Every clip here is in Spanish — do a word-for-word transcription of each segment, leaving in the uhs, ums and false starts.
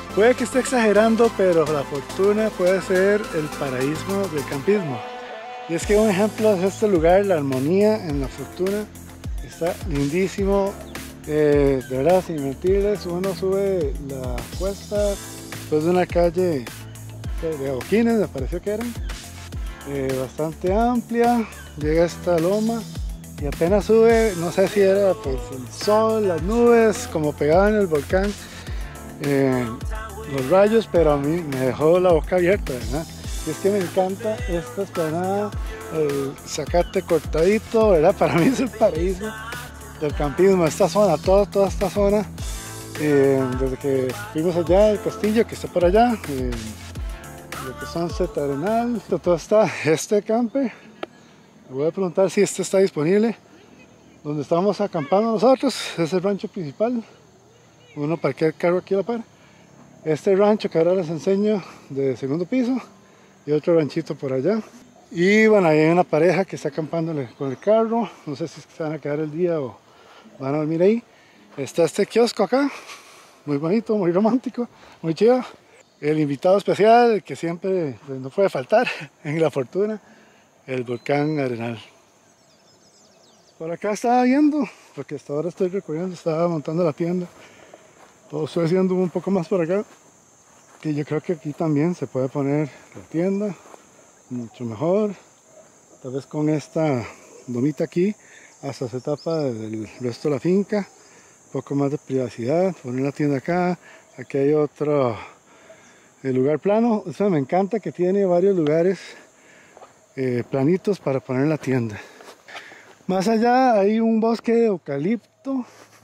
Puede que esté exagerando, pero La Fortuna puede ser el paraíso del campismo. Y es que un ejemplo es este lugar, La Armonía en La Fortuna. Está lindísimo, eh, de verdad, sin mentirles, uno sube la cuesta después de una calle de adoquines, me pareció que eran, eh, bastante amplia, llega a esta loma y apenas sube, no sé si era pues el sol, las nubes, como pegaban en el volcán, eh, los rayos, pero a mí me dejó la boca abierta, ¿verdad? Y es que me encanta esta esplanada, el zacate cortadito, ¿verdad? Para mí es el paraíso del campismo, esta zona, toda, toda esta zona, eh, desde que fuimos allá, el castillo que está por allá, eh, lo que son Sunset Arenal, todo está, este camper, me voy a preguntar si este está disponible, donde estamos acampando nosotros, es el rancho principal, uno parquea el carro aquí a la par, este rancho que ahora les enseño de segundo piso, y otro ranchito por allá. Y bueno, ahí hay una pareja que está acampando con el carro, no sé si se van a quedar el día o van a dormir ahí. Está este kiosco acá, muy bonito, muy romántico, muy chido. El invitado especial que siempre pues, no puede faltar en La Fortuna, el volcán Arenal. Por acá estaba viendo, porque hasta ahora estoy recorriendo, estaba montando la tienda. Todo estoy haciendo un poco más por acá, que yo creo que aquí también se puede poner la tienda mucho mejor, tal vez con esta domita aquí hasta se tapa del resto de la finca, un poco más de privacidad, poner la tienda acá, aquí hay otro el lugar plano, o sea, me encanta que tiene varios lugares eh, planitos para poner la tienda. Más allá hay un bosque de eucalipto,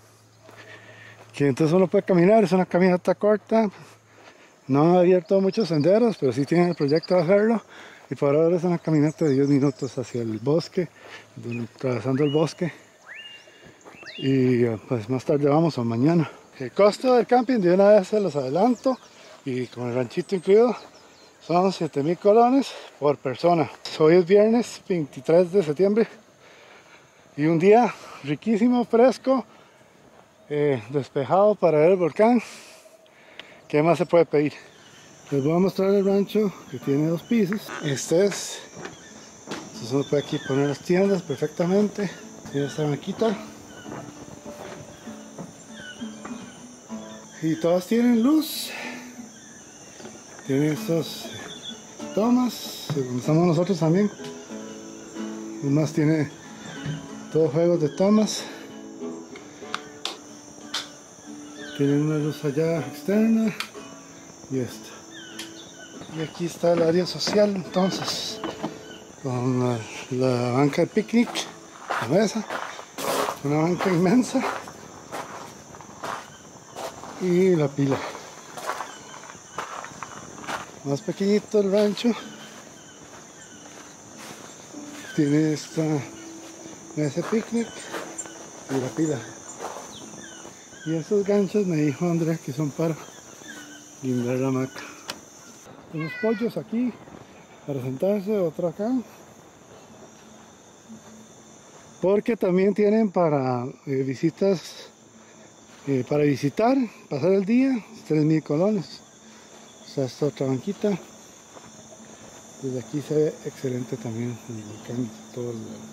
que entonces uno puede caminar, es una caminata corta, no han abierto muchos senderos, pero sí tienen el proyecto de hacerlo. Y por ahora es una caminata de diez minutos hacia el bosque, atravesando el bosque. Y pues más tarde vamos o mañana. El costo del camping de una vez se los adelanto, y con el ranchito incluido, son siete mil colones por persona. Hoy es viernes veintitrés de septiembre y un día riquísimo, fresco, eh, despejado para ver el volcán. ¿Qué más se puede pedir? Les voy a mostrar el rancho que tiene dos pisos. Este es, entonces uno puede aquí poner las tiendas perfectamente. Tiene esta banquita y todas tienen luz. Tienen estos tomas, donde estamos nosotros también. Además tiene todos juegos de tomas. Tienen una luz allá externa y esta. Y aquí está el área social, entonces, con la, la banca de picnic, la mesa, una banca inmensa y la pila. Más pequeñito el rancho, tiene esta mesa de picnic y la pila. Y estos ganchos me dijo Andrés que son para guindar la hamaca. Unos pollos aquí para sentarse, otro acá. Porque también tienen para eh, visitas, eh, para visitar, pasar el día, tres mil colones. O sea, esta otra banquita. Desde aquí se ve excelente también el volcán, todo el lugar.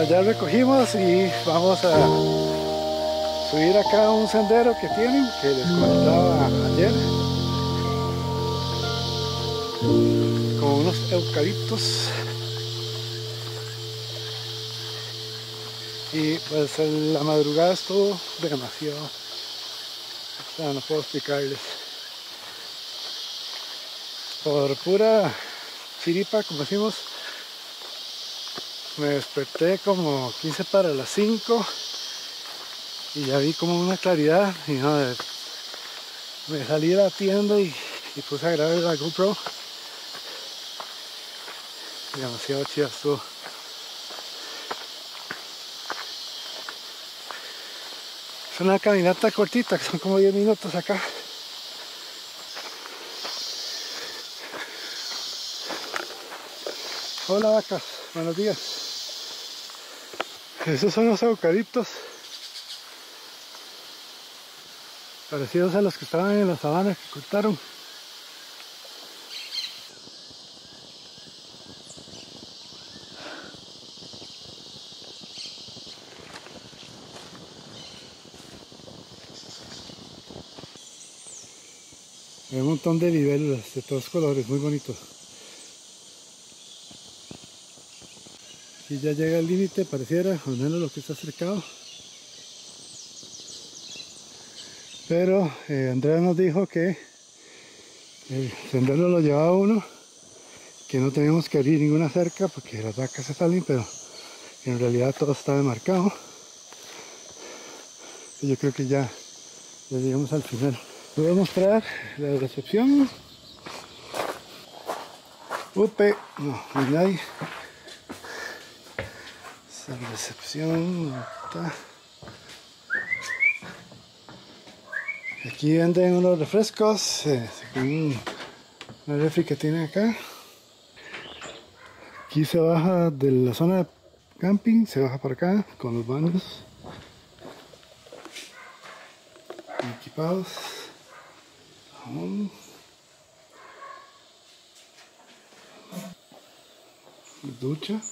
ya recogimos y vamos a subir acá a un sendero que tienen, que les comentaba ayer, con unos eucaliptos. Y pues la madrugada estuvo demasiado, o sea, no puedo explicarles. Por pura chiripa, como decimos, me desperté como quince para las cinco y ya vi como una claridad y no, me salí de la tienda y, y puse a grabar la GoPro. Demasiado chida estuvo. Es una caminata cortita, que son como diez minutos acá. Hola vacas, buenos días. Esos son los eucaliptos, parecidos a los que estaban en la sabana que cortaron. Hay un montón de libélulas de todos colores, muy bonitos. Aquí ya llega el límite, pareciera, al menos lo que está cercado. Pero eh, Andrea nos dijo que el sendero lo llevaba uno, que no teníamos que abrir ninguna cerca porque las vacas se salen, pero en realidad todo está demarcado. Y yo creo que ya, ya llegamos al final. Les voy a mostrar la recepción. Upe, no, no hay nadie. Esa recepción, ¿dónde está? Aquí venden unos refrescos, eh, según la refri que tienen acá. Aquí se baja de la zona de camping, se baja para acá con los baños equipados. Jamón. Ducha.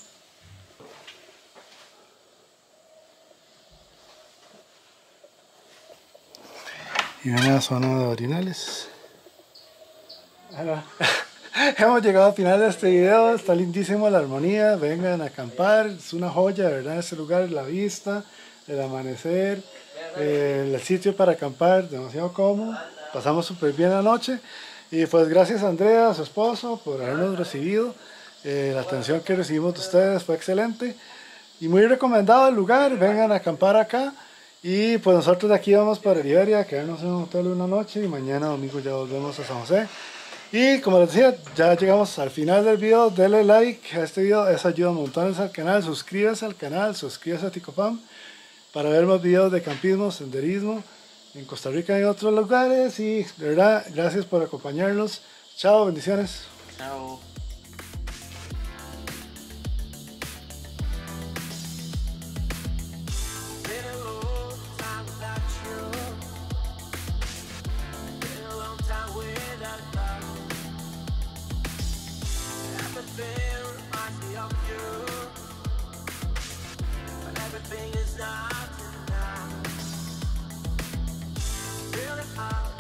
Y una zona de orinales. Bueno, hemos llegado al final de este video. Está lindísimo la armonía. Vengan a acampar. Es una joya, ¿verdad? Este lugar, la vista, el amanecer, eh, el sitio para acampar, demasiado cómodo. Pasamos súper bien la noche. Y pues gracias a Andrea, a su esposo, por habernos recibido. Eh, la atención que recibimos de ustedes fue excelente. Y muy recomendado el lugar. Vengan a acampar acá. Y pues nosotros de aquí vamos para Liberia, a quedarnos en un hotel una noche y mañana domingo ya volvemos a San José. Y como les decía, ya llegamos al final del video. Denle like a este video, eso ayuda montones al canal. Suscríbase al canal, suscríbase a Ticofam para ver más videos de campismo, senderismo en Costa Rica y en otros lugares. Y de verdad, gracias por acompañarnos. Chao, bendiciones. Chao. Everything is not enough. Really hard.